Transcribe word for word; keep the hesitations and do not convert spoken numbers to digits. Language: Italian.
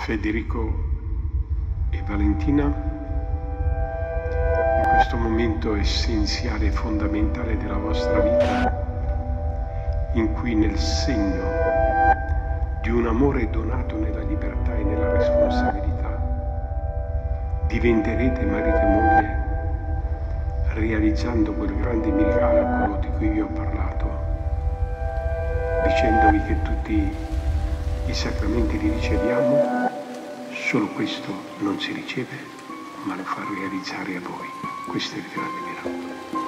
Federico e Valentina, in questo momento essenziale e fondamentale della vostra vita, in cui nel segno di un amore donato nella libertà e nella responsabilità diventerete marito e moglie, realizzando quel grande miracolo di cui vi ho parlato, dicendovi che tutti i sacramenti li riceviamo, solo questo non si riceve, ma lo fa realizzare a voi. Questo è il grande miracolo.